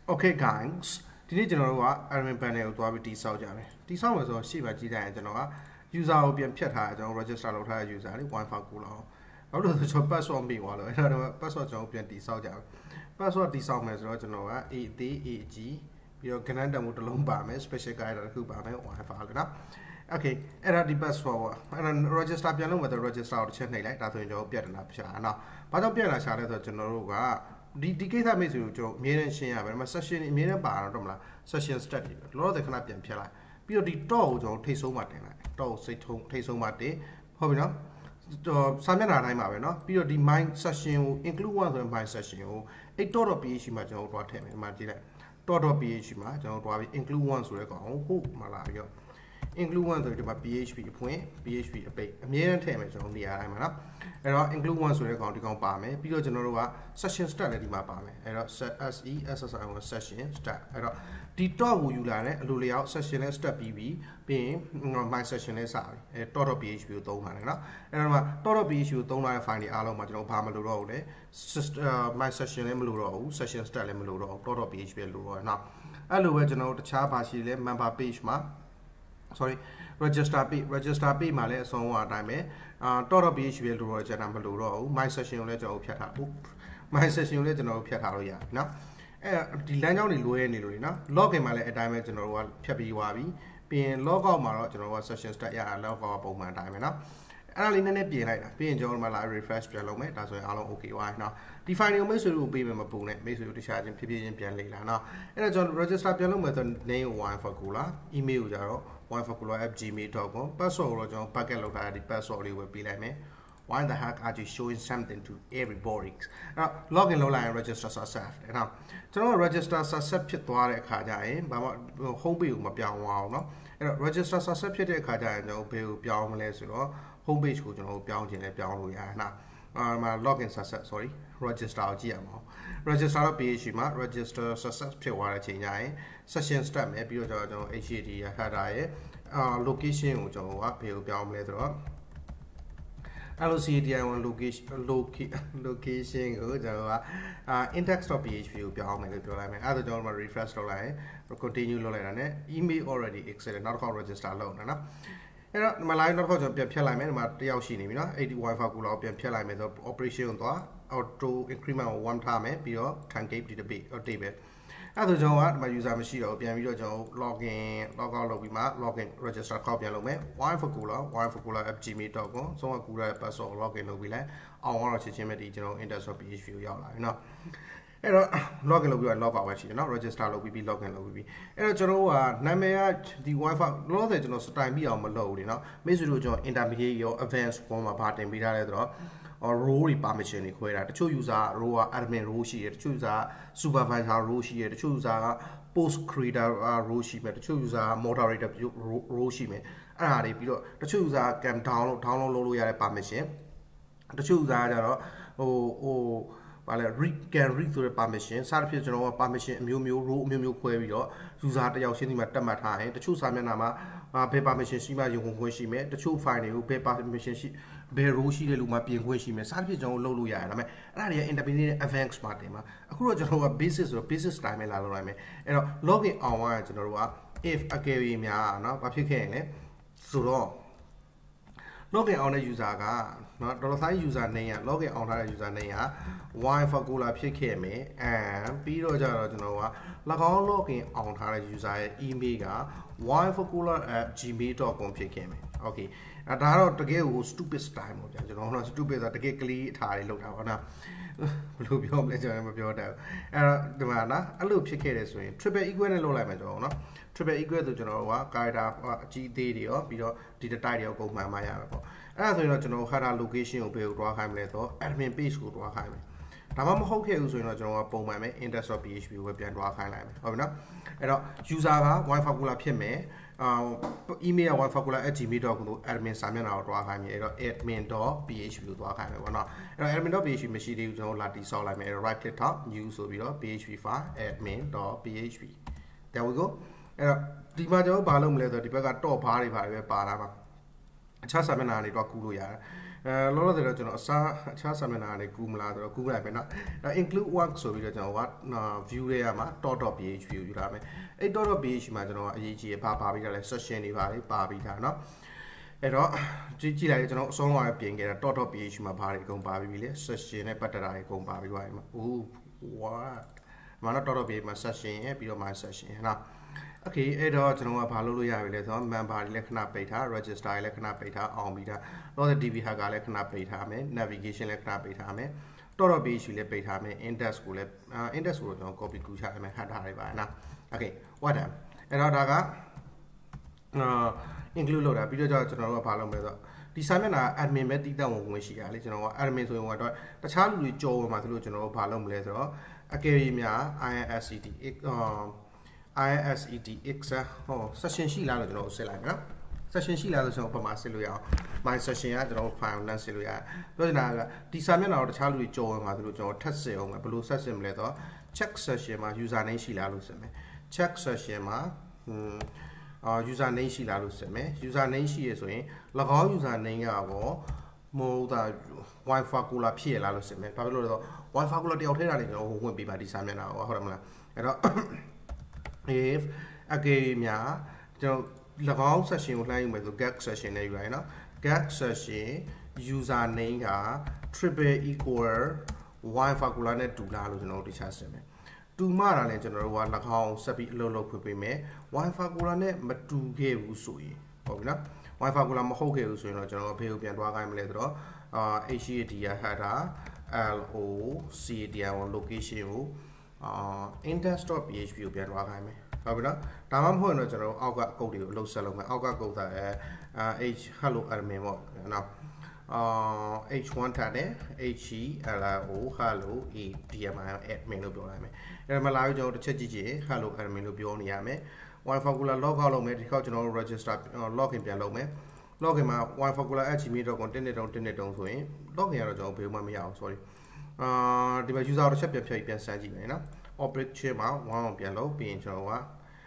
Okay guys ဒီနေ့ကျွန်တော်တို့က admin panel ကိုသွားပြီးတိစောက်ကြမယ်တိစောက်မယ်ဆိုတော့ရှေ့မှာကြည့်တိုင်းကျွန်တော်က user ကိုပြန်ဖြတ်ထားတယ်ကျွန်တော် register လုပ်ထားတဲ့ user လေး wifi ကူလာအောင်နောက်လို့ကျွန်တော် password မိသွားလို့အဲ့ဒါတော့ password ကျွန်တော်ပြန်တိစောက်ကြမယ် password တိစောက်မယ်ဆိုတော့ကျွန်တော်က A သေး AG ပြီးတော့ connect တမှုတစ်လုံးပါမယ် special guide တစ်ခုပါမယ် wifi ကနော် okay အဲ့ဒါဒီ password ပေါ့အဲ့ဒါ register ပြန်လုပ်မယ်ဆို register ကိုတစ်ချက်နှိပ်လိုက်ဒါဆိုရင်ကျွန်တော်ပြတ်တယ်လားဖြတ်နော်ဘာကြောင့်ပြတ်လာရှာလဲဆိုတော့ကျွန်တော်တို့ကဒီကိစ္စမိတ်ဆွေကိုကျွန်တော်အမြဲတမ်းရှင်းရပါမယ် session အမြဲတမ်းပါတော့မလား session start တွေလောလောဆယ်ခဏပြန်ဖြတ်လိုက်ပြီးတော့ဒီ top ကိုကျွန်တော်ထိတ်ဆုံးမှတင်လိုက် top ကိုစိတ်ထုံးထိတ်ဆုံးမှတင်ဟုတ်ပြီနော်စာမျက်နှာတိုင်းပါပဲเนาะပြီးတော့ဒီ my session ကို include one ဆိုရင် my session ကို 8.php မှာကျွန်တော်တို့တွားထည့်မယ်ဒီမှာကြည့်လိုက် .php မှာကျွန်တော်တို့တွားပြီး include one ဆိုတဲ့ကောင်ဟုတ်မှာလာပြီးတော့ include one ဆိုရင်ဒီမှာ php အဖွင့် php အပိတ်အမြဲတမ်းထည့်မယ်ကျွန်တော်နေရာတိုင်းမှာเนาะအဲ့တော့ include one ဆိုတဲ့ကောင်ဒီကောင်ပါမယ်ပြီးတော့ကျွန်တော်တို့က session start လည်းဒီမှာပါမယ်အဲ့တော့ session start အဲ့တော့ဒီ top ကိုယူလာတဲ့အလိုလျောက် session နဲ့ start ပြီးရင် my session နဲ့စပြီအဲ .php ကိုသုံးလာတယ်เนาะအဲ့တော့မှာ .php ကိုသုံးလာတဲ့ file တွေအားလုံးမှာကျွန်တော်ဘာမလိုတော့ဘူးလေ my session လည်းမလိုတော့ဘူး session start လည်းမလိုတော့ဘူး .php လိုတော့เนาะအဲ့လိုပဲကျွန်တော်တို့တခြားဘာရှိလဲ member page မှာsorry register page မှာလည်းအဆုံးအတိုင်းပဲ .php လိုတော့ကျွန်တော်မလိုတော့ဘူး my session ကိုလည်းကျွန်တော်ဖြတ်ထား my session ကိုလည်းကျွန်တော်ဖြတ်ထားလို့ရတယ်เนาะအဲဒီလမ်းကြောင်းတွေလွဲနေလို့လေเนาะ login မှာလည်းအတိုင်းပဲကျွန်တော်တို့ကဖြတ်ပြီးသွားပြီပြီးရင် log out မှာတော့ကျွန်တော်တို့က session start ရတာ log out ပုံမှန်အတိုင်းပဲเนาะအဲ့ဒါလေးနည်းနည်းပြင်လိုက်တာပြီးရင်ကျွန်တော်တို့မှလာ refresh ပြန်လုပ်မယ်ဒါဆိုရင်အားလုံး okay သွားပြီเนาะဒီ file တွေကိုမိတ်ဆွေတို့ပေးမယ်မပူနဲ့မိတ်ဆွေတို့တခြားချင်းဖြည်းဖြည်းချင်းပြန်လေ့လာเนาะအဲ့တော့ကျွန်တော် register ပြန်လုပ်မယ်ဆို name ကို wifi ကိုလာ email ကိုကြတော့ wifi@gmail.com password ကိုတော့ကျွန်တော် bucket လောက်ထားတဲ့ဒီ password လေးကိုပေးလိုက်မယ်Why the heck are you showing something to everybody? အဲ့တော့ login လုပ်လိုက်ရင် register success အဲ့တော့ကျွန်တော် register success ဖြစ်သွားတဲ့အခါကျရင်ဘာမှ home page ကိုမပြောင်းအောင်เนาะအဲ့တော့ register success ဖြစ်တဲ့အခါကျရင်ကျွန်တော်ဘယ်ကိုပြောင်းမလဲဆိုတော့ home page ကိုကျွန်တော်ပြောင်းခြင်းနဲ့ပြောင်းလို့ရတယ်နော်မှာ login success sorry register ကိုကြည့်ရအောင် register တော့ page မှာ register success ဖြစ်သွားတဲ့အချိန်ကျရင် session start မယ်ပြီးတော့ကျွန်တော် HTTP header ရဲ့location ကိုကျွန်တော်ကဘယ်ကိုပြောင်းမလဲဆိုတော့LCDI1 location ကိုကျွန်တော်ကindex.php ကိုပြောင်းမယ်လို့ပြောလိုက်မယ်အဲ့ဒါကျွန်တော်တို့ refresh လုပ်လိုက်ရင် continue လုပ်လိုက်တာနဲ့ email already accepted နောက်တစ်ခါ register လုပ်နေနော်အဲ့တော့ဒီမှာ live နောက်တစ်ခါကျွန်တော်ပြန်ဖြတ်လိုက်မယ်ဒီမှာတယောက်ရှိနေပြီနော်အဲ့ဒီ wifi ကိုလောက်ပြန်ဖြတ်လိုက်မယ်ဆို operation ကိုသွား auto increment ကို 1 ထားမယ်ပြီးတော့ truncate ဒီတစ်တိပဲအဲ့ဒါကျွန်တော်ကဒီမှာ user မရှိတော့ပြန်ပြီးတော့ကျွန်တော် login log out လုပ်ပြီးမှ login register ခေါက်ပြန်လုပ်မယ် wifi@gmail.com ဆုံးကကူရတဲ့ password login လုပ်ပြီးလိုက်အောင်တော့ချက်ချင်းပဲဒီကျွန်တော် index.php ကိုရောက်လာပြီเนาะအဲ့တော့ login လုပ်ပြီးတော့ log out ပဲရှိတယ်เนาะ register လုပ်ပြီး login လုပ်ပြီးအဲ့တော့ကျွန်တော်ကနာမည်ကဒီ wifi လောလောဆယ်ကျွန်တော် style ပြီးအောင်မလုပ်ဘူးလေเนาะမိတ်ဆွေတို့ကျွန်တော် intermediate ရော advanced ပေါ်မှာဗာတင်ပေးထားလဲဆိုတော့role တွေ permission တွေခွဲတာတချို့ user role က admin role ရှိတယ်တချို့ user supervisor role ရှိတယ်တချို့ user က post creator role ရှိမယ်တချို့ user က moderator role ရှိမယ်အဲ့ဒါတွေပြီးတော့တချို့ user can download လုပ်လို့ရတဲ့ permission တချို့ user ကကြတော့ဘာလဲ can read ဆိုတဲ့ permission စသဖြင့်ကျွန်တော်က permission အမျိုးမျိုး role အမျိုးမျိုးခွဲပြီးတော့ user တယောက်ချင်းဒီမှာတက်မှတ်ထားရင်တချို့စာမျက်နှာမှာဘယ် permission ရှိမှရုံခွင့်ရှိမယ်တချို့ file တွေကိုဘယ် permission ရှိဘယ် role ရှိတဲ့လူမှပြင်ခွင့်ရှိမယ်စသဖြင့်ကျွန်တော်လုပ်လို့ရတယ်ဒါပေမဲ့အဲ့ဒါတွေက intermediate advanced မှာတင်မှာအခုတော့ကျွန်တော်က basic ဆိုတော့ basic style နဲ့လာလုပ်လိုက်မယ်အဲ့တော့ login အောင်ရကျွန်တော်တို့က if အကယ်၍များเนาะဘာဖြစ်ခဲ့ရင်လဲဆိုတော့ login အောင်တဲ့ user ကเนาะ $sign user name က login အောင်ထားတဲ့ user name က wifi ကိုလာဖြစ်ခဲ့မယ်ပြီးတော့ကြတော့ကျွန်တော်က၎င်း login အောင်ထားတဲ့ user ရဲ့ email က wifi@gmail.com ဖြစ်ခဲ့မယ် okay ဒါကတော့တကယ်ကို stupid style ပေါ့ဗျာကျွန်တော်တို့ stupid ဆိုတာတကယ်ကလေးအထားတွေလောက်တာပေါ့နော်ဘယ်လိုပြောမလဲကျွန်တော်မပြောတတ်ဘူးအဲ့တော့ဒီမှာနော်အဲ့လိုဖြစ်ခဲ့တယ်ဆိုရင် triple equal နဲ့လုပ်လိုက်မယ်ကျွန်တော်နော် triple equal ဆိုကျွန်တော်က character အကြီးသေးတွေရောပြီးတော့ဒီ type တွေရောပုံမှန်မှရမယ်ပေါ့အဲ့ဒါဆိုရင်တော့ကျွန်တော် header location ကိုဘယ်ကိုတွားခိုင်းမလဲဆိုတော့ admin page ကိုတွားခိုင်းမယ်ဒါမှမဟုတ်ခဲ့ဘူးဆိုရင်တော့ကျွန်တော်ကပုံမှန်ပဲ index.php ကိုပဲပြန်တွားခိုင်းလိုက်မယ်ဟုတ်ပြီနော်အဲ့တော့ user က wifi ကိုလာဖြစ်မယ်email wifi@gmail.com ကို admin စာမျက်နှာကိုတွားခိုင်းမယ်အဲ့တော့ admin.php ကိုတွားခိုင်းမယ်ပေါ့နော်အဲ့တော့ admin.php မရှိသေးဘူးကျွန်တော်လာတိဆောက်လိုက်မယ်အဲ့တော့ right click top new ဆိုပြီးတော့ php file admin.php there we go အဲ့တော့ဒီမှာကျွန်တော်ဘာလုပ်မလဲဆိုတော့ဒီဘက်က top bar တွေပါတယ်ပဲပါလာမှာအခြားစာမျက်နှာတွေတော့ကူးလို့ရတယ်လောလောဆယ်တော့ကျွန်တော်အခြား seminar တွေကူးမလားဆိုတော့ကူးလိုက်မယ်နော် include work ဆိုပြီးတော့ကျွန်တော်က view တွေရမှာ .php ကိုယူလာမယ်အဲ့ .php မှာကျွန်တော်အရေးကြီးပါပြီးတာလဲ session တွေပါပြီးတာနော်အဲ့တော့ကြည့်လိုက်ကျွန်တော်အဆုံးသွားပြင်ခဲ့တာ .php မှာဘာတွေအကုန်ပါပြီးလေ session နဲ့ပတ်သက်တာတွေအကုန်ပါပြီးသွားပြီမှာ what မှာတော့ .php မှာ session ရဲ့ပြီးတော့ my session နော်Okay အဲ့တော့ကျွန်တော်ကဘာလုပ်လို့ရပြီလဲဆိုတော့ member တွေလည်းခဏပိတ်ထား register တွေလည်းခဏပိတ်ထားအောင်ပြီးတာတော့ DB hack ကလည်းခဏပိတ်ထားမယ် navigation လည်းခဏပိတ်ထားမယ် .php လည်းပိတ်ထားမယ် index ကိုလည်း index ကိုကျွန်တော် copy ကူးချလိုက်မယ် header တွေပါနော် Okay what done အဲ့တော့ဒါကinclude လုပ်တာပြီးတော့ကျွန်တော်တို့ကဘာလုပ်မလဲဆိုတော့ဒီစာမျက်နှာ admin ပဲတည်တောက်ဝင်ရှိရလေကျွန်တော်က admin ဆိုရင်တော့တခြားလူတွေကြော်ဝင်မှာဆိုလို့ကျွန်တော်တို့ဘာလုပ်မလဲဆိုတော့ academy များ ISETX ဟော session ရှိလားလို့ကျွန်တော်ဆက်လိုက်မယ်နော် session ရှိလားလို့ကျွန်တော်ပမာစစ်လို့ရအောင် my session ကကျွန်တော် file နဲ့စစ်လို့ရတယ်ပြောချင်တာကဒီစာမျက်နှာတော့တခြားလူတွေကြော်ဝင်မှာဆိုလို့ကျွန်တော်ထပ်စစ်အောင်မယ်ဘယ်လိုဆက်စစ်မလဲဆိုတော့ check session မှာ user name ရှိလားလို့စစ်မယ် check session မှာuser name ရှိလားလို့စစ်မယ် user name ရှိရဆိုရင်၎င်း user name ကရောမဟုတ်တာ wifi cooler ဖြစ်ရလားလို့စစ်မယ်ဘာဖြစ်လို့လဲဆိုတော့ wifi cooler တယောက်ထဲတာနေကျွန်တော်ဝင်ပေးပါဒီစာမျက်နှာကိုဟုတ်တယ်မလားအဲ့တော့ if again များကျွန်တော်၎င်း session ကိုလှမ်းယူမယ်ဆို get session နဲ့ယူလိုက်နော် get session user name က triple equal wifi cooler နဲ့တူလားလို့ကျွန်တော်တို့တခြားစစ်မယ်တူမှတာလည်းကျွန်တော်တို့က၎င်းဆက်ပြီးအလုပ်လုပ်ဖွင့်ပေးမယ် wifi cooler နဲ့မတူခဲ့ဘူးဆိုရင်ဟုတ်ပြီနော် wifi cooler မဟုတ်ခဲ့ဘူးဆိုရင်တော့ကျွန်တော်ဘေးကိုပြန်သွားခိုင်းမလဲဆိုတော့HAD ရ header LOCAD ရ location ကိုindex.php ကိုပြန်သွားခိုင်းမယ်ဟုတ်ပြီနော်ဒါမှမဟုတ်ရင်တော့ကျွန်တော်တို့အောက်ကအကုတ်တွေကိုအလုပ်ဆက်လုပ်မယ်အောက်ကကုတ်တာh hello admin ပေါ့နော်h1 ထားတယ်hello hello admin admin လို့ပြောလိုက်မယ်အဲ့ဒါမှလာပြီးကျွန်တော်တစ်ချက်ကြည့်ကြည့် hello admin လို့ပြောနေရမယ် wifi cooler log out လုပ်မယ်ဒီခေါက်ကျွန်တော်တို့ register login ပြန်လုပ်မယ် login မှာ wifi cooler @gmail.com တင်းတုံဆိုရင် login ရတော့ကျွန်တော်ဘယ်မှမရအောင် sorry ဒီမှာ user တစ်ချက်ပြန်စမ်းကြည့်မယ်နော် operation မှာ one အောင်ပြန်လုပ်ပြီးရင်ကျွန်တော်က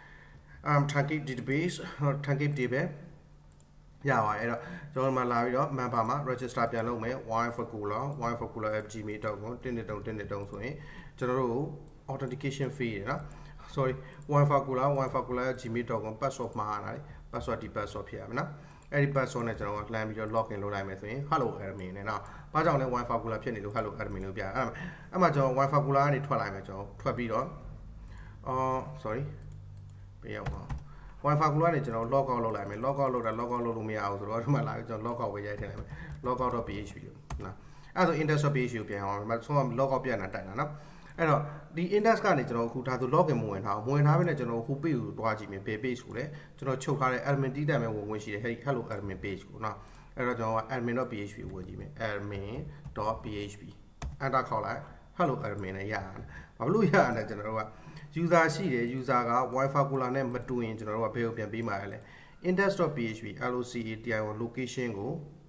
Tankip database Tankip တွေပဲရပါအဲ့တော့ကျွန်တော်မှလာပြီးတော့ member မှာ register ပြန်လုပ်မယ် wifi cooler @gmail.com တင်းတုံဆိုရင်ကျွန်တော်တို့ authentication fee ရနော် sorry wifi cooler @gmail.com password မှာဟာလေ password ဒီ password ဖြစ်ရမယ်နော်အဲ့ဒီ password နဲ့ကျွန်တော်ကလှမ်းပြီးတော့ login လုပ်လိုက်မယ်ဆိုရင် hello admin နဲ့နော်ဘာကြောင့်လဲ wifi cooler ဖြစ်နေလို့ hello admin လို့ပြအဲ့မှာကျွန်တော် wifi cooler ကနေထွက်လိုက်မယ်ကျွန်တော်ထွက်ပြီးတော့sorry ပေးအောင်ပါ wifi cooler ကနေကျွန်တော် log out လုပ်လိုက်မယ် log out လုပ်လို့မရအောင်ဆိုတော့ဒီမှာလာပြီးကျွန်တော် log out ပဲရိုက်ထည့်လိုက်မယ် log out.php လို့နော်အဲ့ဒါဆို index.php ကိုပြန်အောင်ဒီမှာဆုံးက log out ပြန်လာတိုက်တာနော်အဲ့တော့ဒီ index ကနေကျွန်တော်အခုဒါဆို login မဝင်ထားဘူးဝင်ထားပြီနဲ့ကျွန်တော်ဟို page ကိုတွားကြည့်မယ်ဘယ် page ကိုလဲကျွန်တော်ချုပ်ထားတဲ့ admin တီးတိုင်မဲ့ဝင်ဝင်ရှိတယ် hello admin page ကိုနော်အဲ့တော့ကျွန်တော်က admin.php ကိုဝင်ကြည့်မယ် admin.php enter ခေါက်လိုက် hello admin နဲ့ရတယ်ဘာလို့ရလဲကျွန်တော်တို့က user ရှိတယ် user က wifi cooler နဲ့မတူရင်ကျွန်တော်တို့ကဘယ်ကိုပြန်ပေးမှာလဲ index.php locati location ကို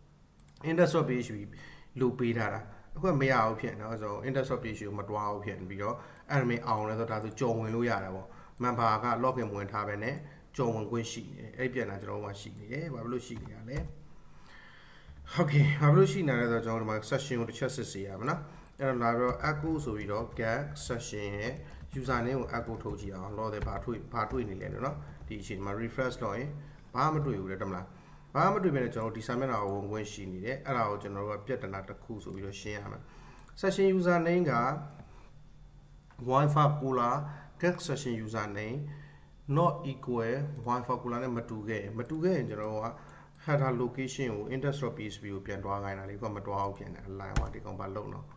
index.php လို့ပေးထားတာအခုမရအောင်ဖြစ်နော်ဆိုတော့ index.php ကိုမတွားအောင်ဖြစ်ပြီးတော့ admin အောင်လဲဆိုတော့ဒါဆိုကြော်ဝင်လို့ရတာပေါ့ member က login ဝင်ထားပဲနဲ့ကြော်ဝင်ခွင့်ရှိနေတယ်အဲ့ပြန်လာကျွန်တော်တို့ကရှိနေတယ်ဘာလို့ရှိနေတာလဲဟုတ်ကဲ့ဘာလို့ရှိနေလဲဆိုတော့ကျွန်တော်တို့ဒီမှာ session ကိုတစ်ချက်စစ်စီရမှာနော်အဲ့တော့လာပြီးတော့ echo ဆိုပြီးတော့ get session ရဲ့ user name ကို echo ထုတ်ကြည့်အောင်လောတဲ့ဘာတွေ့နေလဲလို့နော်ဒီအချိန်မှာ refresh လုပ်ရင်ဘာမှမတွေ့ဘူးလေတမလားဘာမှမတွေ့ဘဲနဲ့ကျွန်တော်ဒီစာမျက်နှာကိုဝင်ခွင့်ရှိနေတယ်အဲ့ဒါကိုကျွန်တော်တို့ကပြဿနာတစ်ခုဆိုပြီးတော့ရှင်းရမယ် session user name က wifi cooler get session user name not equal wifi cooler နဲ့မတူခဲ့ရင်ကျွန်တော်တို့က header location ကို index.php ကိုပြန်တွားခိုင်းတာလေကိုမတွားအောင်ပြန်တယ် align ပါဒီကောင်ဘာလုပ်တော့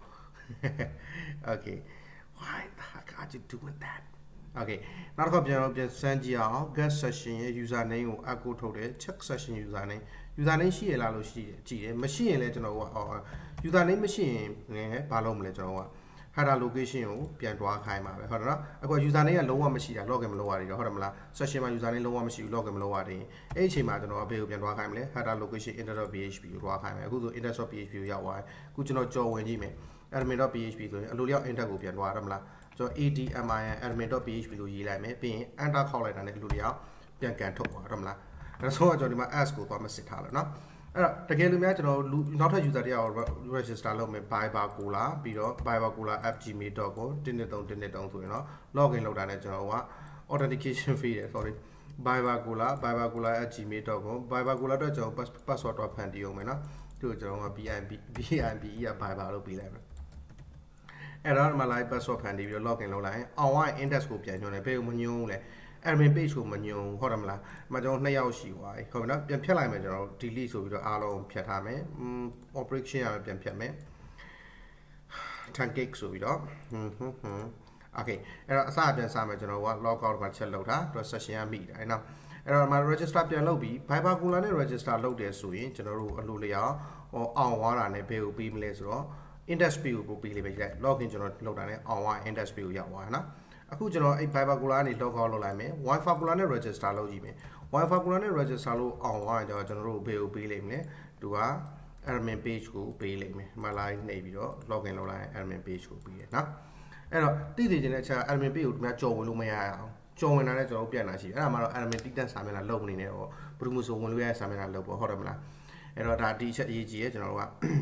okay why the heck are you doing that okay နောက်တစ်ခါပြန်စမ်းကြည့်အောင် get session ရဲ့ user name ကို echo ထုတ်တယ် check session user name ရှိရလားလို့ရှိတယ်ကြည့်တယ်မရှိရင်လည်းကျွန်တော်က user name မရှိရင်လည်းဘာလုပ်မလဲကျွန်တော်က header location ကိုပြန်တွားခိုင်းပါပဲဟုတ်တယ်နော်အခု user name ကလုံးဝမရှိတာ login မလုပ်ရသေးတော့ဟုတ်တယ်မလား session မှာ user name လုံးဝမရှိဘူး login မလုပ်ရသေးရင်အဲ့ဒီအချိန်မှာကျွန်တော်ကဘယ်ကိုပြန်တွားခိုင်းမလဲ header location index.php ကိုတွားခိုင်းမယ်အခုဆို index.php ကိုရောက်သွားတယ်အခုကျွန်တော်ကြော်ဝင်ကြည့်မယ် admin.php ဆိုရင်အလိုလျောက် index ကိုပြန်တွားရတယ်မလားကျွန်တော် admin admin.php လို့ရေးလိုက်မယ်ပြီးရင် enter ခေါက်လိုက်တာနဲ့အလိုလျောက်ပြန်ကန်ထုတ်သွားရတယ်မလားအဲ့ဆိုတော့ကျွန်တော်ဒီမှာ s ကိုသွားမစစ်ထားလို့နော်တကယ်လို့များကျွန်တော်နောက်ထပ် user တယောက် register လုပ်မယ် Viber Cola ပြီးတော့ Viber Cola @gmail.com 123ဆိုရင်တော့ login လုပ်တာနဲ့ကျွန်တော်က authentication fee တယ် sorry Viber Cola @gmail.com Viber Cola တော့ကျွန်တော် password တော့ဖန်တီးအောင်မယ်နော်သူကျွန်တော်က BIB က Viber လို့ပြီးလိုက်မယ်အဲ့တော့ဒီမှာ live password ဖန်တီးပြီးတော့ login လုပ်လိုက်ရင် online index ကိုပြန်ညွှန်တယ်ဘယ်လိုမညွှန်လဲadmin page ကိုမညွှန်ဟုတ်တယ်မလား။မကျွန်တော်2ယောက်ရှိသွားပြီ။ဟုတ်ပြီနော်။ပြန်ဖြတ်လိုက်မယ်ကျွန်တော် delete ဆိုပြီးတော့အားလုံးဖြတ်ထားမယ်။ operation ရပြန်ဖြတ်မယ်။ 10 gig ဆိုပြီးတော့Okay အဲ့တော့အစပြန်စမယ်ကျွန်တော်က log out မှာချက်လုပ်တာသူ session ရမိတယ်နော်။အဲ့တော့ဒီမှာ register ပြန်လုပ်ပြီး Viber Cola နဲ့ register လုပ်တယ်ဆိုရင်ကျွန်တော်တို့အလိုလျောက်အောင်သွားတာနဲ့ဘယ်ကိုပြီးမလဲဆိုတော့ index page ကိုပြီးလေးပဲကြည့်လိုက် login ကျွန်တော်လုပ်တာနဲ့ online index page ကိုရောက်သွားတယ်နော်။အခုကျွန်တော်အဲ့ Viber Cola ကနေ log out လုပ်လိုက်မယ် Wi-Fi Cola နဲ့ register လုပ်ကြည့်မယ် Wi-Fi Cola နဲ့ register လို့အောင်သွားရင်ကျွန်တော်တို့ဘယ်ကိုပေးလိမ့်မလဲသူက admin page ကိုပေးလိမ့်မယ်မလိုက်နေပြီးတော့ login လုပ်လိုက်ရင် admin page ကိုပေးတယ်နော်အဲ့တော့သိသိချင်းတဲ့အချက် admin page ကိုများကြော်ဝင်လို့မရအောင်ကြော်ဝင်တာနဲ့ကျွန်တော်ပြန်လာရှိတယ်အဲ့ဒါမှတော့ admin တိတက်စာမျက်နှာလုပ်နေနေတော့ဘယ်သူမှဆိုဝင်လို့ရတဲ့စာမျက်နှာလုပ်ပေါ့ဟုတ်တယ်မလားအဲ့တော့ဒါဒီချက်အရေးကြီးရဲ့ကျွန်တော်တို့က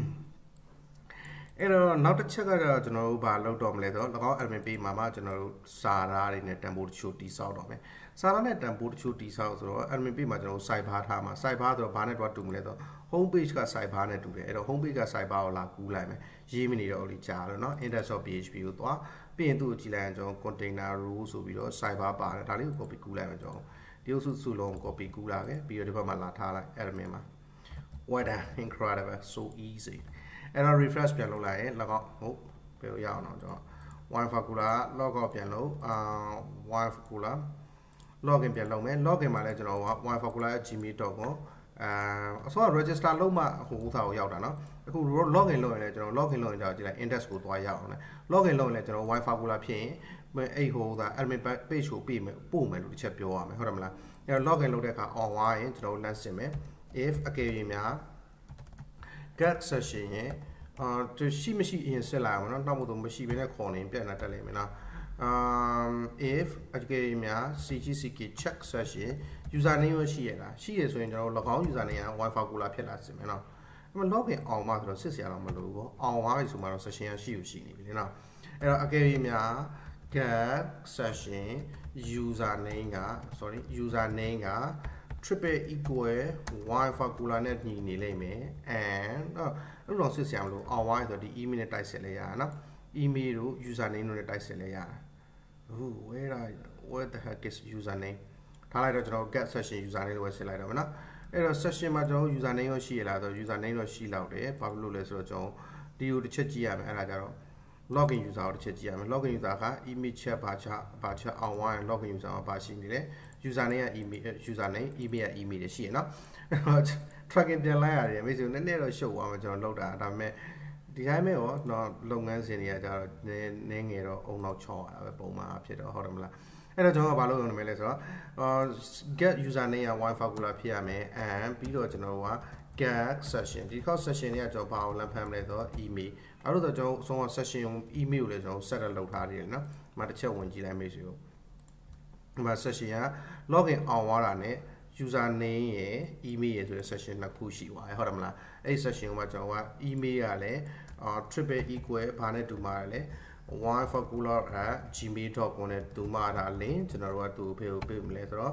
အဲ့တော့နောက်တစ်ချက်ကတော့ကျွန်တော်တို့ဘာလုပ်တော့မလဲဆိုတော့၎င်း admin page မှာမှကျွန်တော်တို့စာသားတွေနဲ့တန်ဖိုးတချို့တိစောက်တော့မယ်စာသားနဲ့တန်ဖိုးတချို့တိစောက်ဆိုတော့ admin page မှာကျွန်တော်တို့ site bar ထားမှာ site bar ဆိုတော့ဘာနဲ့တော့တူမလဲဆိုတော့ home page က site bar နဲ့တူတယ်အဲ့တော့ home page က site bar ကိုလာကူးလိုက်မယ်ရေးမနေတော့လေကြာလို့เนาะ index.php ကိုသွားပြီးရင်သူ့ကိုကြည့်လိုက်ရင်ကျွန်တော် container rule ဆိုပြီးတော့ site bar ပါတယ်ဒါလေးကို copy ကူးလိုက်မယ်ကျွန်တော်ဒီအုပ်စုလုံး copy ကူးလာခဲ့ပြီးတော့ဒီဘက်မှာလာထားလိုက် admin မှာ what an incredible so easyအဲ့တော့ refresh ပြန်လုပ်လိုက်ရင်၎င်းဟုတ်ဘယ်လိုရအောင်တော့ကျွန်တော် Wi-Fi Cola log out ပြန်လုပ်Wi-Fi Cola login ပြန်လုပ်မယ် login မှာလည်းကျွန်တော်က Wi-Fi Cola @gmail.com အစော register လုပ်မှဟိုဥစားကိုရောက်တာเนาะအခု login လုပ်ရင်လည်းကျွန်တော် login လုပ်ရင်ကြည့်လိုက် index ကိုသွားရအောင်လေ login လုပ်ရင်လည်းကျွန်တော် Wi-Fi Cola ဖြစ်ရင်အဲ့ဟိုသာ admin page ကိုပို့မယ်လို့တစ်ချက်ပြောရမယ်ဟုတ်တယ်မလားအဲ့တော့ login လုပ်တဲ့အခါ on သွားရင်ကျွန်တော်လမ်းဆင်မယ် if အကယ်၍များ get session ရဲ့သူရှိမရှိအရင်ဆက်လာအောင်နော်နောက်မှတော့မရှိဘဲနဲ့ခေါ်နေပြန်လာတက်လိမ့်မယ်နော်if အကယ်၍များ cgck check session username ရှိရလားရှိရဆိုရင်ကျွန်တော်၎င်း username က Wi-Fi Cola ဖြစ်လာစင်မယ်နော်အဲ့မှာ login အောင်မှဆိုတော့စစ်စရာတော့မလိုဘူးပေါ့အောင်သွားပြီဆိုမှတော့ session ရှိနေပြီလေနော်အဲ့တော့အကယ်၍များ get session username က triple equal Wi-Fi Cola နဲ့ညီနေလိမ့်မယ် and အဲ့လိုစစ်စရာမလိုအောင် wire ဆိုဒီ email နဲ့တိုက်ဆက်လဲရတာနော် email တို့ username တို့နဲ့တိုက်ဆက်လဲရတာ where the heck is username ထားလိုက်တော့ကျွန်တော် get session username လို့ပဲဆက်လိုက်တော့မယ်နော်အဲ့တော့ session မှာကျွန်တော် username ရောရှိရလားဆို username တော့ရှိလောက်တယ်ဘာဖြစ်လို့လဲဆိုတော့ကျွန်တော်ဒီကိုတစ်ချက်ကြည့်ရမယ်အဲ့ဒါကြတော့ login user ကိုတစ်ချက်ကြည့်ရမယ် login user က email chat ဘာချက်အောင် wire login user မှာဘာရှိနေလဲ username က email username email က email တွေရှိရနော် tracking ပြန်လိုက်ရတယ်မိတ်ဆွေနည်းနည်းတော့ရှုပ်သွားမှာကျွန်တော်လောက်တာဒါပေမဲ့ဒီတိုင်းပဲရောတော့လုပ်ငန်းစဉ်တွေကကြတော့နည်းငယ်တော့အုံနောက်ချောင်းရတာပဲပုံမှန်ဖြစ်တော့ဟုတ်တယ်မလားအဲ့တော့ကျွန်တော်ကဘာလုပ်ရမလဲဆိုတော့ get username က Wi-Fi Cola ဖြစ်ရမယ် and ပြီးတော့ကျွန်တော်က get session ဒီခေါက် session တွေကကျွန်တော်ဘာကိုလမ်းဖမ်းမလဲဆိုတော့ email အဲ့တော့ကျွန်တော်ဆုံးက session email ကိုလည်းကျွန်တော် set လုပ်ထားတယ်နော်ဒီမှာတစ်ချက်ဝင်ကြည့်လိုက်မိတ်ဆွေကိုဒီမှာ session က login အောင်သွားတာနဲ့ username ရယ် email ရယ်ဆိုတဲ့ session နှစ်ခုရှိသွားတယ်ဟုတ်တယ်မလားအဲ့ session မှာကျွန်တော်က email ကလည်းtriple equal ဘာနဲ့တူမှာလဲ Wi-Fi Cola @gmail.com နဲ့တူမှာတာလင်းကျွန်တော်တို့ကသူ့ဖေကိုပေးမလဲဆိုတော့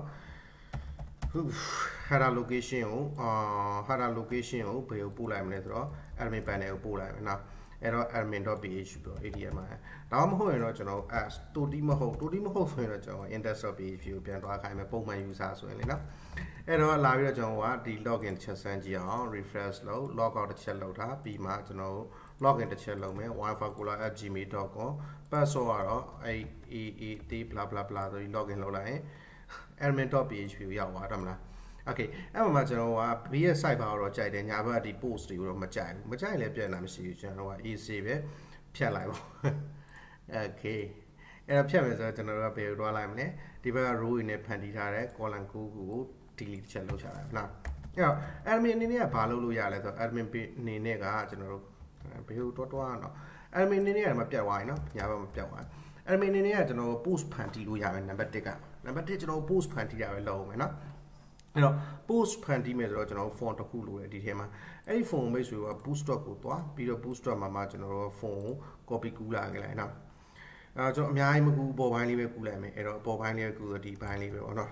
header location ကိုheader location ကိုဘယ်ကိုပို့လိုက်မလဲဆိုတော့ admin panel ကိုပို့လိုက်မယ်နော်အဲ့တော့ admin.php ပေါ့ ADM မှာဒါမှမဟုတ်ရင်တော့ကျွန်တော်တိုတီမဟုတ်ဆိုရင်တော့ကျွန်တော် index.php ကိုပြန်သွားခိုင်းမယ်ပုံမှန် user ဆိုရင်လေနော်အဲ့တော့လာပြီးတော့ကျွန်တော်ကဒီ login တစ်ချက်စမ်းကြည့်အောင် refresh လုပ် log out တစ်ချက်လုပ်ထားပြီးမှကျွန်တော် login တစ်ချက်လုပ်မယ် Wi-Fi Cola @gmail.com password ကတော့အဲ့ aat blah blah blah ဆိုပြီး login လုပ်လိုက်ရင် admin.php ကိုရောက်သွားတယ်မလား Okay အဲ့မှာကျွန်တော်က BS site ဘာတော့ကြိုက်တယ်ညာဘက်ဒီ post တွေကိုတော့မကြိုက်ဘူးမကြိုက်လည်းပြန်လာမရှိဘူးကျွန်တော်က AC ပဲဖြတ်လိုက်ပါ Okay အဲ့တော့ဖြတ်မယ်ဆိုတော့ကျွန်တော်တို့ကဘယ်ကိုသွားလိုက်မလဲဒီဘက်က row တွေနဲ့ဖန်တီးထားတဲ့ column 9ခုကို delete ချက်လုပ်ချတာနော်အဲ့တော့ admin အနေနဲ့ကဘာလုပ်လို့ရလဲဆိုတော့ admin အနေနဲ့ကကျွန်တော်တို့ဘယ်ကိုတော့နော် admin အနေနဲ့ကမပြတ်သွားရင်နော်ညာဘက်မပြတ်သွား admin အနေနဲ့ကကျွန်တော် post ဖန်တီးလို့ရမယ်နံပါတ်1ကနံပါတ်1ကျွန်တော် post ဖန်တီးရပဲလုပ်အောင်မယ်နော်အဲ့တော့ post ဖန်တီးမယ်ဆိုတော့ကျွန်တော် font တစ်ခုလိုတယ်ဒီထဲမှာအဲ့ဒီ font မိတ်ဆွေက bootstrap ကိုသွားပြီးတော့ bootstrap မှာကျွန်တော်တို့ font ကို copy ကူးလာခဲ့လိုက်နော်ကျွန်တော်အများကြီးမကူအပေါ်ပိုင်းလေးပဲကူးလိုက်မယ်အဲ့တော့အပေါ်ပိုင်းလေးပဲကူးတော့ဒီပိုင်းလေးပဲပေါ့နော်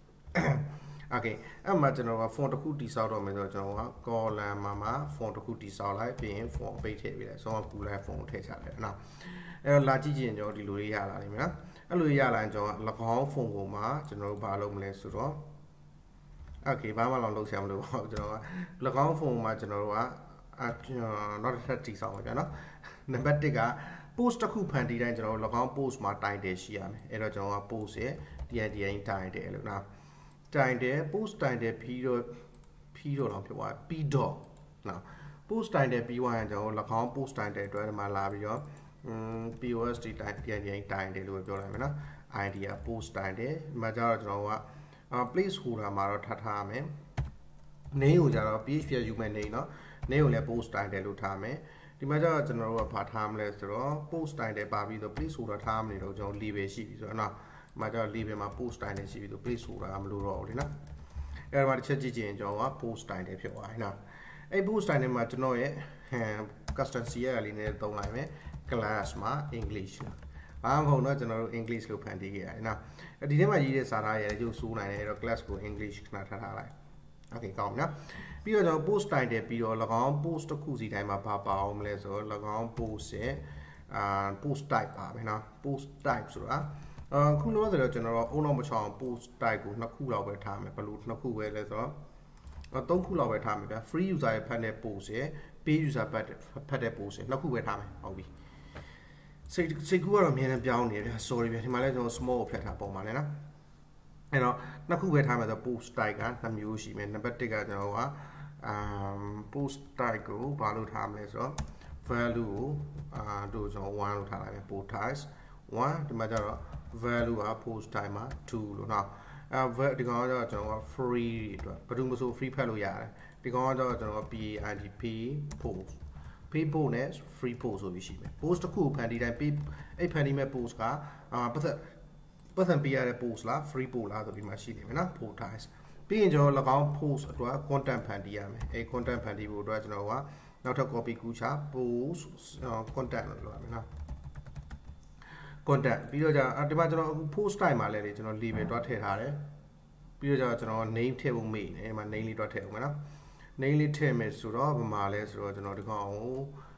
okay အဲ့မှာကျွန်တော်က font တစ်ခုတိစောက်တော့မယ်ဆိုတော့ကျွန်တော်က column မှာ font တစ်ခုတိစောက်လိုက်ပြီးရင် font ပိတ်ထည့်ပေးလိုက်ဆိုတော့ကူးလိုက် font ကိုထည့်ချလိုက်နော်အဲ့တော့လာကြည့်ကြည့်ရင်ကျွန်တော်ဒီလိုလေးရလာလိမ့်မယ်နော်အဲ့လိုရလာရင်ကျွန်တော်၎င်း font ကိုမှကျွန်တော်တို့ဘာလုပ်မလဲဆိုတော့okay ဘာမှလောက်လုပ်ဆရာမလို့ပေါ့ကျွန်တော်က၎င်း font မှာကျွန်တော်တို့ကနောက်တစ်ထပ်တိစောက်ပါဗျာနော်နံပါတ်1က post တစ်ခုဖန်တီးတိုင်းကျွန်တော်တို့၎င်း post မှာ title ရှိရမယ်အဲ့တော့ကျွန်တော်က post ရဲ့ TN title လို့နော် title post title ပြီးတော့တော့ဖြစ်သွားပြီးတော့နော် post title ပြီးသွားရင်ကျွန်တော်တို့၎င်း post title အတွက်ဒီမှာလာပြီးတော့post TN title လို့ပြောလိုက်မယ်နော် idea post title ဒီမှာကျတော့ကျွန်တော်ကplace holder မှာတော့ထားမယ် name ကိုကျတော့ php human name เนาะ name ကိုလည်း post title လို့ထားမယ်ဒီမှာကျတော့ကျွန်တော်တို့ကဘာထားမလဲဆိုတော့ post title ပါပြီးတော့ place holder ထားမနေတော့ကျွန်တော် label ရှိပြီဆိုတော့เนาะဒီမှာကျတော့ label မှာ post title ရှိပြီဆို place holder မလို့တော့ဘူးလေနော်အဲ့ဒါမှတစ်ချက်ကြည့်ကြည့်ရင်ကျွန်တော်က post title ဖြစ်သွားပြီနော်အဲ့ post title မှာကျွန်တော်ရဲ့ custom CSS လေးနဲ့သုံးလိုက်မယ် class မှာ English ဘာမှမဟုတ်တော့ကျွန်တော်တို့ English လို့ဖန်တီးခဲ့ရတယ်နော်ဒီထဲမှာရေးတဲ့စာသားရဲ့ရုပ်ဆိုးနိုင်တယ်အဲ့တော့ class ကို English ခဏထားလိုက် okay ကောင်းပြီနော်ပြီးတော့ကျွန်တော် post title ပြီးတော့၎င်း post တစ်ခုစီတိုင်းမှာဘာပါအောင်မလဲဆိုတော့၎င်း post ရဲ့post type ပါမယ်နော် post type ဆိုတာခုလောဆိုတော့ကျွန်တော်တို့အုံတော့မချောင်း post type ကိုနှစ်ခုလောက်ပဲထားမယ်ဘယ်လိုနှစ်ခုပဲလဲဆိုတော့သုံးခုလောက်ပဲထားမယ်ဗျာ free user ရဲ့ဖတ်တဲ့ post ရဲ့ pay user ဖတ်တဲ့ post ရဲ့နှစ်ခုပဲထားမယ်ဟုတ်ပြီစိတ်ကူကတော့အများနဲ့ပြောင်းနေတယ်ဗျာ sorry ဗျာဒီမှာလဲကျွန်တော် small ကိုဖြတ်ထားပုံပါလဲနော်အဲ့တော့နှစ်ခုပဲထားမယ်ဆို post type ကနှစ်မျိုးရှိမယ်နံပါတ်1ကကျွန်တော်ကpost type ကိုဘာလို့ထားမလဲဆိုတော့ value ကိုတို့ကျွန်တော်1လို့ထားလိုက်မယ် post type 1ဒီမှာကျတော့ value က post type မှာ2လို့နော်ဒီကောင်ကတော့ကျွန်တော်က free တွေအတွက်ဘယ်သူမှမဆို free ဖတ်လို့ရတယ်ဒီကောင်ကတော့ကျွန်တော် PIDP post pay post နဲ့ free post ဆိုပြီးရှိမယ် post တစ်ခုဖန်တီးတိုင်းအဲ့ဖန်တီးမဲ့ post ကပတ်စံပေးရတဲ့ post လား free post လားဆိုပြီးမှရှိနေမယ်နော် post type ပြီးရင်ကျွန်တော်၎င်း post အတွက် content ဖန်တီးရမယ်အဲ့ content ဖန်တီးဖို့အတွက်ကျွန်တော်ကနောက်ထပ် copy ကူးချ post content လို့ပြောရမယ်နော် content ပြီးတော့ဒီမှာကျွန်တော် post type မှာလည်းကျွန်တော် label တွားထည့်ထားတယ်ပြီးတော့ကျွန်တော် name ထည့်ဖို့မေ့နေတယ်ဒီမှာ name လေးတွားထည့်အောင်မယ်နော် name လေးထည့်မယ်ဆိုတော့ဘာမှလဲဆိုတော့ကျွန်တော်ဒီကောင်ကို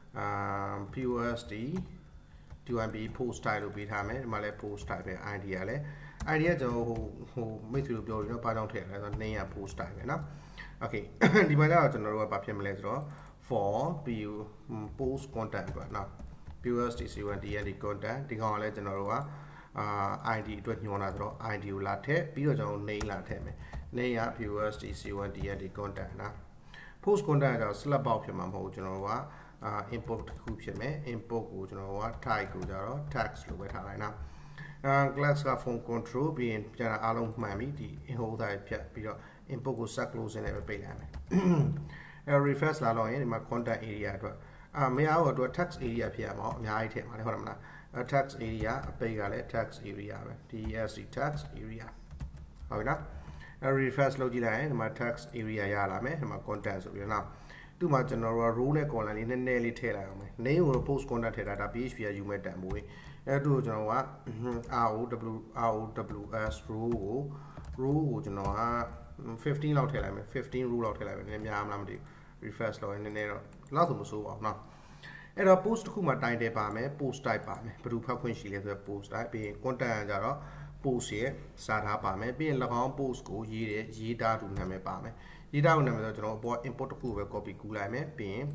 POST DMB post type လို့ပေးထားမယ်ဒီမှာလည်း post type ပဲ ID ကလည်း ID ကကျွန်တော်ဟိုမိတ်ဆွေတို့ပြောပြီးတော့ဘာကြောင့်ထည့်ရလဲဆိုတော့ name က post type ပဲเนาะ okay ဒီမှာကျတော့ကျွန်တော်တို့ကဘာဖြစ်မလဲဆိုတော့ for post content ပေါ့เนาะ POST C1DND content ဒီကောင်ကလည်းကျွန်တော်တို့ကID အတွက်ညွှန်းတာဆိုတော့ ID ကိုလာထည့်ပြီးတော့ကျွန်တော် name လာထည့်မယ် name က POST C1DND content เนาะ post content ကတော့ select box ဖြစ်မှာမဟုတ်ကျွန်တော်တို့ကimport တစ်ခုဖြစ်မယ် import ကိုကျွန်တော်က type ကိုကြတော့ text လို့ပဲထားလိုက်နော်class က phone control ပြီးရင်ကျန်တာအားလုံးမှန်ပြီဒီ holder ဖြတ်ပြီးတော့ import ကို set closing နဲ့ပဲပိတ်လိုက်မယ်အဲ refresh လာတော့ရင်ဒီမှာ content area အတွက်မရဘူးအတွက် text area ဖြစ်ရမှာအများကြီးထည့်မှာလေဟုတ်တယ်မလား text area အပိတ်ကလည်း text area ပဲ TSC text area ဟုတ်ပြီနော်refresh လုပ်ကြည့်လိုက်ရင်ဒီမှာ text area ရလာမယ်ဒီမှာ content ဆိုပြီးတော့သူ့မှာကျွန်တော်တို့က row နဲ့ column လေးနည်းနည်းလေးထည့်လိုက်အောင်မယ် name ကို post content ထည့်တာဒါ PHP ကယူမဲ့တန်ဖိုးအဲ့ဒါကိုကျွန်တော်က ROWS row ကိုကျွန်တော်က15လောက်ထည့်လိုက်မယ်15 row လောက်ထည့်လိုက်မယ်နည်းများမလားမသိဘူး refresh လုပ်ရင်နည်းနည်းတော့လောက်ဆိုမဆိုးပါဘူးเนาะအဲ့တော့ post တစ်ခုမှာ title ပါမယ် post type ပါမယ်ဘယ်သူဖတ်ခွင့်ရှိလဲဆိုတော့ post type ပြီးရင် content ကကြတော့ post ရဲ့စာသားပါမယ်ပြီးရင်၎င်း post ကိုရေးတာတူနာမည်ပါမယ်ရေးတာတူနာမည်ဆိုတော့ကျွန်တော်အပေါ် import တစ်ခုပဲ copy ကူးလိုက်မယ်ပြီးရင်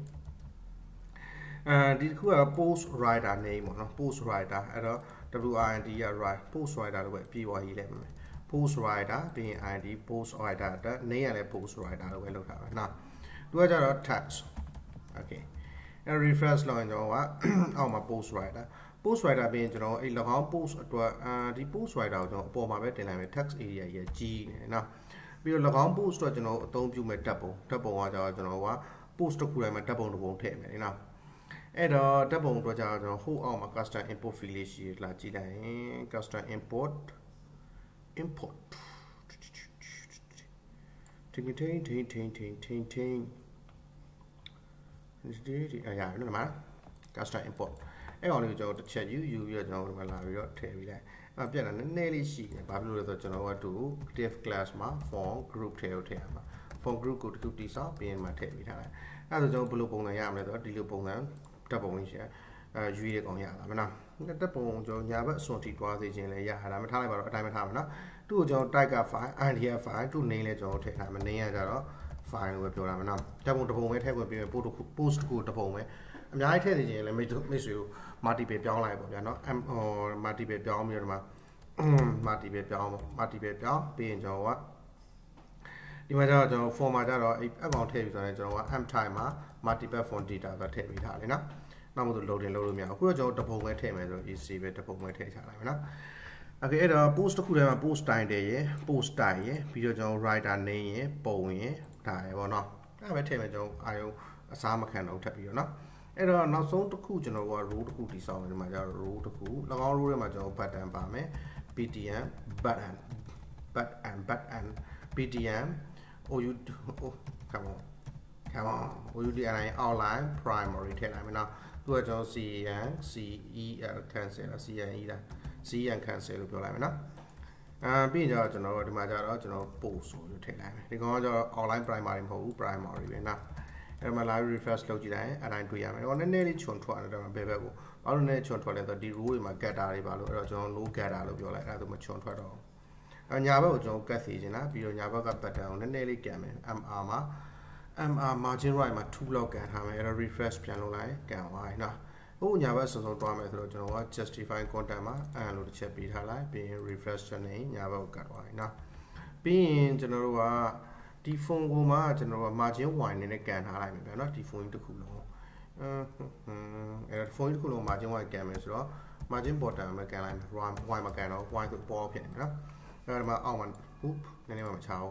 ဒီတစ်ခုက post writer name ပေါ့နော် post writer အဲ့တော့ WRIT က write post writer လို့ပဲအပြည့်အဝရေးလိုက်မယ် post writer ပြီးရင် ID post writer အတွက် name ကလည်း post writer လို့ပဲလုပ်ထားပါနော်သူကကြတော့ text okay refresh လုပ်ရင်ကျွန်တော်ကအောက်မှာ post writer ပြီးရင်ကျွန်တော်အဲ့၎င်း post အတွက်ဒီ post writer ကိုကျွန်တော်အပေါ်မှာပဲတင်လိုက်မယ် text area ကြီးကြီးနေတယ်နော်ပြီးတော့၎င်း post အတွက်ကျွန်တော်အသုံးပြုမဲ့ဓာတ်ပုံကကြတော့ကျွန်တော်က post တစ်ခုတိုင်းမှာဓာတ်ပုံတစ်ပုံထည့်မယ်နော်အဲ့တော့ဓာတ်ပုံအတွက်ကြတော့ကျွန်တော်ဟိုအောက်မှာ custom import field လေးရှိလာကြည့်လိုက်ရင် custom import ရတယ်နော်ဒီမှာ custom import အဲ့ကောင်လေးကိုကျွန်တော်တစ်ချက်ယူပြီးတော့ကျွန်တော်ဒီမှာလာပြီးတော့ထည့်ပြီးလိုက်ပြတ်တာနည်းနည်းလေးရှိတယ်ဘာဖြစ်လို့လဲဆိုတော့ကျွန်တော်ကတူ div class မှာ form group ထည့်ရမှာ form group ကိုတစ်ခုတည်ဆောက်ပြီးရင်မှထည့်ပြီးထားလိုက်အဲ့ဒါဆိုကျွန်တော်ဘယ်လိုပုံစံရမလဲဆိုတော့ဒီလိုပုံစံတက်ပုံလေးရှိရွေးရကောင်ရလားမနော်တက်ပုံကျွန်တော်ညာဘက်အစွန်ထိတွားစေခြင်းလဲရတာမထားလိုက်ပါတော့အတိုင်းမထားပါနော်သူ့ကိုကျွန်တော် type က file idea file သူ့ name လဲကျွန်တော်ထည့်ထားမယ် name ကကြတော့ file လို့ပဲပြောတာမနော်တက်ပုံတစ်ပုံပဲထည့်ခွင့်ပြီးရင် post တစ်ခုတစ်ပုံပဲအများကြီးထည့်နေခြင်းလည်းမိတ်ဆွေကို multiple ပြောင်းလိုက်ပေါ့ဗျာနော် multiple ပြောင်းပြီးတော့ဒီမှာ multiple ပြောင်းပြီးရင်ကျွန်တော်ကဒီမှာကျတော့ကျွန်တော် form မှာကျတော့အဲ့အကောင်ထည့်ပြီးဆိုရင်ကျွန်တော်က m type မှာ multiple form data ဆိုထည့်ပြီးထားလေနော်နောက်မှဆို loading လုပ်လို့မရဘူးအခုတော့ကျွန်တော်တပုံပဲထည့်မယ်ဆိုတော့ easy ပဲတပုံပဲထည့်ချလိုက်မယ်နော် okay အဲ့တော့ post တစ်ခုထဲမှာ post style ရယ် post style ရယ်ပြီးတော့ကျွန်တော် writer name ရယ်ပုံရယ်ဒါရယ်ပေါ့နော်အဲ့ပဲထည့်မယ်ကျွန်တော်အာရုံအစားမခံတော့ထပ်ပြီးတော့နော်အဲ့တော့နောက်ဆုံးတစ်ခုကျွန်တော်က row တစ်ခုတည်ဆောက်မယ်ဒီမှာကျတော့ row တစ်ခု၎င်း row ထဲမှာကျွန်တော် button ပါမယ် btn button btn ou come on outline outline primary ထည့်လိုက်မယ်နော်သူကကျွန်တော် cel cancel cen လား cen cancel လို့ပြောလိုက်မယ်နော်ပြီးရင်ကျွန်တော်ဒီမှာကျတော့ကျွန်တော် post ဆိုလို့ထည့်လိုက်မယ်ဒီကောင်ကကျတော့ outline primary မဟုတ်ဘူး primary ပဲနော်အဲ့မှာ live refresh လုပ်ကြည့်လိုက်ရင်အတိုင်းတွေ့ရမယ်ဟောနည်းနည်းလေးခြုံထွက်တယ်တော့ဘယ်ဘက်ကိုဘာလို့လဲခြုံထွက်လဲဆိုတော့ဒီ row တွေမှာ getter တွေပါလို့အဲ့တော့ကျွန်တော် no getter လို့ပြောလိုက်အဲ့ဒါဆိုမခြုံထွက်တော့ညာဘက်ကိုကျွန်တော် cut စီခြင်းလားပြီးတော့ညာဘက်က pattern ကိုနည်းနည်းလေးကန်မယ် mr margin right မှာ2လောက်ကန်ထားမယ်အဲ့တော့ refresh ပြန်လုပ်လိုက်ကန်သွားပြီနော်ဟိုညာဘက်စုံသွားမယ်ဆိုတော့ကျွန်တော်က justify content မှာလို့တစ်ချက်ပေးထားလိုက်ပြီးရင် refresh ချင်နေညာဘက်ကို cut သွားပြီနော်ပြီးရင်ကျွန်တော်တို့ကဒီ phone ကိုမှကျွန်တော်က margin wide နဲ့ကန်ထားလိုက်မယ်ဗျာနော်ဒီ phone တစ်ခုလုံးအဲ့ phone တစ်ခုလုံး margin wide ကန်မယ်ဆိုတော့ margin bottom မှာကန်လိုက်မယ် wide မှာကန်တော့ wide ဆိုပေါ်ဖြစ်နေပြီနော်အဲ့ဒါမှအောက်မှာနည်းနည်းမှမချအောင်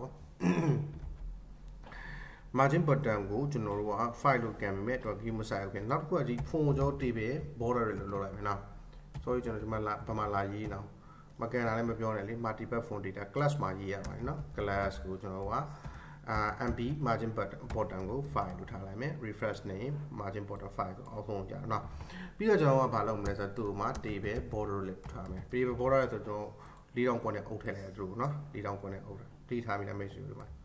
margin button ကိုကျွန်တော်တို့က file လို့ကန်ပြီးမဲ့တော့ဒီမဆိုင်ဘူးခင်နောက်တစ်ခုကဒီ phone ကိုကျွန်တော် table border လို့လုပ်လိုက်မယ်နော် sorry ကျွန်တော်ဒီမှာဘာမှလာရေးနော်မကန်တာလည်းမပြောနဲ့လေ multiple phone data class မှာရေးရပါတယ်နော် class ကိုကျွန်တော်ကmp margin button ကို file လို့ထားလိုက်မယ် refresh name margin button file ကိုအောက်ဆုံးကြာနော်ပြီးတော့ကျွန်တော်ကဘာလုပ်မလဲဆိုတော့သူ့မှာ table border လို့ထားမယ် table border ဆိုတော့ကျွန်တော်4000ကွန်နဲ့အုပ်ထည့်လိုက်တယ်သူနော်4000ကွန်နဲ့အုပ်တီးထားပြီးလည်းမိတ်ဆွေတို့မှာ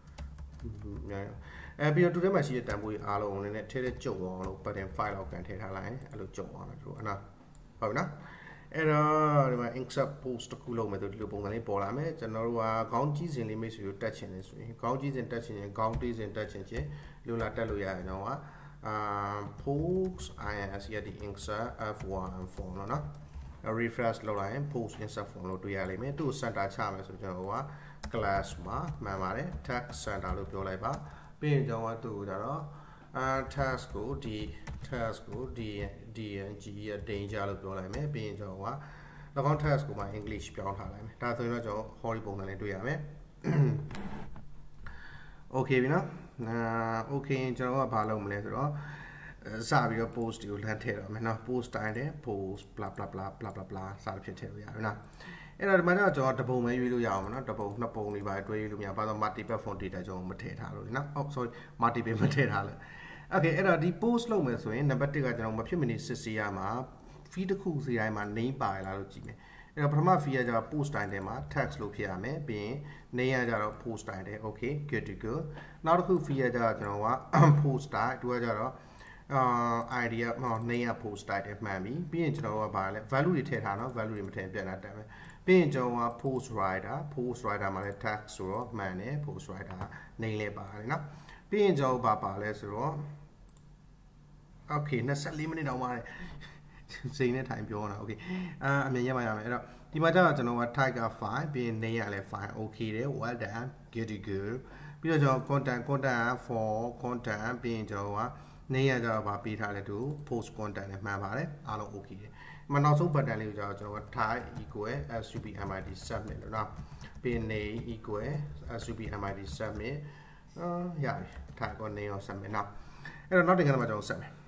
ပြီးတော့တူထဲမှာရှိတဲ့တန်ဖိုးကြီးအားလုံးကိုလည်းထည့်တဲ့ကြုံအောင်လို့ button file လောက်ကန်ထည့်ထားလိုက်ရင်အဲ့လိုကြုံအောင်လို့အနာဟုတ်ပြီနော်အဲ့တော့ဒီမှာ insert post တစ်ခုလုံးမယ်ဆိုဒီလိုပုံစံလေးပေါ်လာမယ်ကျွန်တော်တို့ကခေါင်းကြီးစဉ်လေးမိတ်ဆွေတို့တက်ချင်တယ်ဆိုရင်ခေါင်းကြီးစဉ်တက်ချင်ရင်ခေါင်းတေးစဉ်တက်ချင်ချင်းလိုလာတက်လို့ရရင်တော့post ins ရတဲ့ insert f1 form နော် refresh လုပ်လိုက်ရင် post insert form လို့တွေ့ရလိမ့်မယ်သူ့ center ချမယ်ဆိုကျွန်တော်က class မှာမှန်ပါတယ် tag center လို့ပြောလိုက်ပါပြီးရင်ကျွန်တော်ကသူ့ကိုကြတော့ task ကိုဒီ task ကို dng ရ danger လို့ပြောလိုက်မယ်ပြီးရင်ကျွန်တော်က၎င်း task ကိုမှ english ပြောင်းထားလိုက်မယ်ဒါဆိုရင်တော့ကျွန်တော် hori ပုံစံလေးတွေ့ရမယ် okay ပြီနော်okay ကျွန်တော်ကဘာလုပ်မလဲဆိုတော့စပြီးတော့ post တွေကိုလှမ်းထည့်တော့မယ်နော် post တိုင်းတယ် post blah blah blah blah blah blah စသဖြင့်ထည့်လို့ရပြီနော်အဲ့တော့ဒီမှာကျွန်တော်တပုံပဲရွေးလို့ရအောင်နော်တပုံနှစ်ပုံတွေပါတွဲရွေးလို့မရဘာလို့ multiple font data ကျွန်တော်မထည့်ထားလို့လေနော် sorry multiple မထည့်ထားလို့ okay အဲ့တော့ဒီ post လုပ်မယ်ဆိုရင် number 1ကကျွန်တော်မဖြစ်မနေစစ်ဆေးရမှာ feed တစ်ခုစီတိုင်းမှာ name ပါလားလို့ကြည့်မယ်အဲ့တော့ပထမ feed ကကျတော့ post တိုင်းထဲမှာ text လို့ဖြစ်ရမယ်ပြီးရင် name ကကျတော့ post တိုင်းထဲ okay good to go နောက်တစ်ခု feed ကကျတော့ကျွန်တော်က post တိုင်းသူကကျတော့idea နေရ post type မှန်ပြီပြီးရင်ကျွန်တော်ကဘာလဲ value တွေထည့်ထားနော် value တွေမထည့်ပြန်လာတက်မယ်ပြီးရင်ကျွန်တော်က post writer မှာလည်း text ဆိုတော့မှန်တယ် post writer နေလဲပါတယ်နော်ပြီးရင်ကျွန်တော်ပါလဲဆိုတော့ okay 24မိနစ်တောင်ပါတယ်စိတ်နဲ့ထိုင်ပြောတာ okay အမြင်ရမှာရမယ်အဲ့တော့ဒီမှာကျတော့ကျွန်တော်က type က file ပြီးရင်နေရလဲ file okay တယ် well done good to go ပြီးတော့ကျွန်တော် content for content ပြီးရင်ကျွန်တော်ကနေရကြတော့ဗာပေးထားလဲသူ post content နဲ့မှန်ပါတယ်အားလုံး okay တယ်မနောက်ဆုံး button လေးကိုကျွန်တော်က type equal submit submit လို့နော်ပြီးနေ equal submit submit ရပြီ type ကိုနေရော submit နော်အဲ့တော့နောက်တစ်ခါမှကျွန်တော်ဆက်မယ်